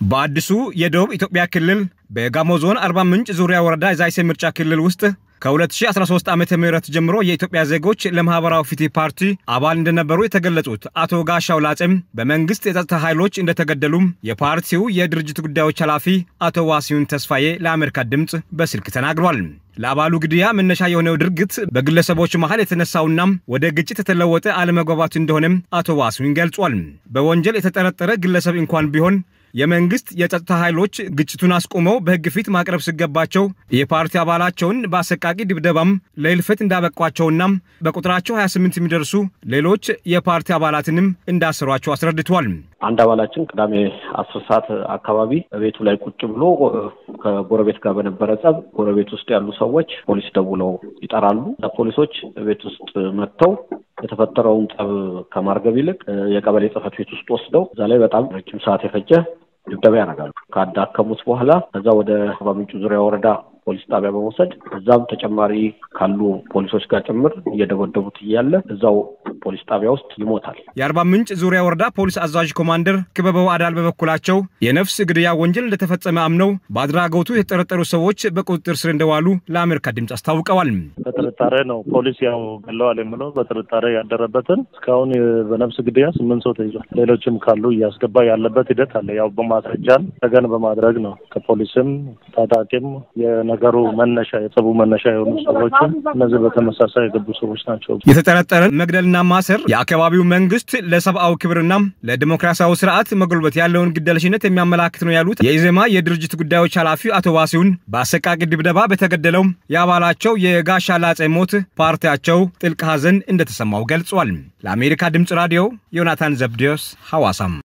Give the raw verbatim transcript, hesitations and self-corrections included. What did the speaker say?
በአዲሱ የደቡብ ኢትዮጵያ ክልል በጋሞ ዞን አርባ ምንጭ ዙሪያ ወረዳ ዛይሴ ምርጫ ክልል ውስጥ ከ2013 ዓመተ ምህረት ጀምሮ የኢትዮጵያ ዜጎች ለማህበራዊ ፍትህ ፓርቲ አባል እንደነበሩ የተገለጹት አቶ ጋሻው ላጼም በመንግስት የጸጥታ ኃይሎች እንደተገደሉም የፓርቲው የድርጅት ጉዳዮች ኃላፊ አቶ ዋሲሁን ተስፋዬ ለአሜሪካ ድምጽ በስልክ ተናግሯል። ለአባሉ ግድያ መነሻ የሆነው ድርጊት በግለሰቦች መሃል የተነሳውና ወደ ግጭት የተለወጠ አለመግባባት እንደሆነም አቶ ዋሲሁን ገልጿል። በወንጀል የተጠረጠረ ግለሰብ እንኳን ቢሆን የመንግስት የጸጥታ ኃይሎች ግጭቱን አስቆመው በህግ ፊት ማቅረብ ሲገባቸው የፓርቲ አባላቸውን በአሰቃቂ ድብደባም ለህልፈት እንዳበቋቸውና በቁጥራቸው ሃያ ስምንት የሚደርሱ ሌሎች የፓርቲ አባላትንም እንዳሰሯቸው አስረድቷል። አንድ አባላችን ቅዳሜ አስር ሰዓት አካባቢ ቤቱ ላይ ቁጭ ብሎ ከጎረቤት ጋር በነበረ ጸብ ጎረቤት ውስጥ ያሉ ሰዎች ፖሊስ ደውለው ይጠራሉ። ፖሊሶች ቤት ውስጥ መጥተው የተፈጠረውን ጸብ ከማርገብ ይልቅ የቀበሌ ጽፈት ቤት ውስጥ ወስደው እዛ ላይ በጣም ረጅም ሰዓት የፈጀ ድብደባ ያደርጋሉ። ካዳከሙት በኋላ ከዛ ወደ አርባ ምንጭ ዙሪያ ወረዳ ፖሊስ ጣቢያ በመውሰድ እዛም ተጨማሪ ካሉ ፖሊሶች ጋር ጭምር እየደበደቡት እያለ እዛው ፖሊስ ጣቢያ ውስጥ ይሞታል። የአርባ ምንጭ ዙሪያ ወረዳ ፖሊስ አዛዥ ኮማንደር ክበበው አዳል በበኩላቸው የነፍስ ግድያ ወንጀል እንደተፈጸመ አምነው በአድራጎቱ የተጠረጠሩ ሰዎች በቁጥጥር ስር እንደዋሉ ለአሜሪካ ድምጽ አስታውቀዋል። በጥርጣሬ ነው ፖሊስ ያው ገለዋል የሚለው በጥርጣሬ ያደረበትን እስካሁን በነፍስ ግድያ ስምንት ሰው ተይዟል። ሌሎችም ካሉ እያስገባ ያለበት ሂደት አለ። ያው በማስረጃን ተገን በማድረግ ነው ከፖሊስም ታጣቂም የነገሩ መነሻ የጸቡ መነሻ የሆኑ ሰዎች እነዚህ በተመሳሳይ የገቡ ሰዎች ናቸው። የተጠረጠረን መግደልና ማሰር የአካባቢው መንግስት ለሰብአዊ ክብርና ለዲሞክራሲያዊ ስርዓት መጎልበት ያለውን ግዴለሽነት የሚያመላክት ነው ያሉት የኢዜማ የድርጅት ጉዳዮች ኃላፊ አቶ ዋሲሁን በአሰቃቂ ድብደባ በተገደለው የአባላቸው የጋሻ ላጼ ሞት ፓርቲያቸው ጥልቅ ሐዘን እንደተሰማው ገልጿል። ለአሜሪካ ድምጽ ራዲዮ ዮናታን ዘብዲዮስ ሐዋሳም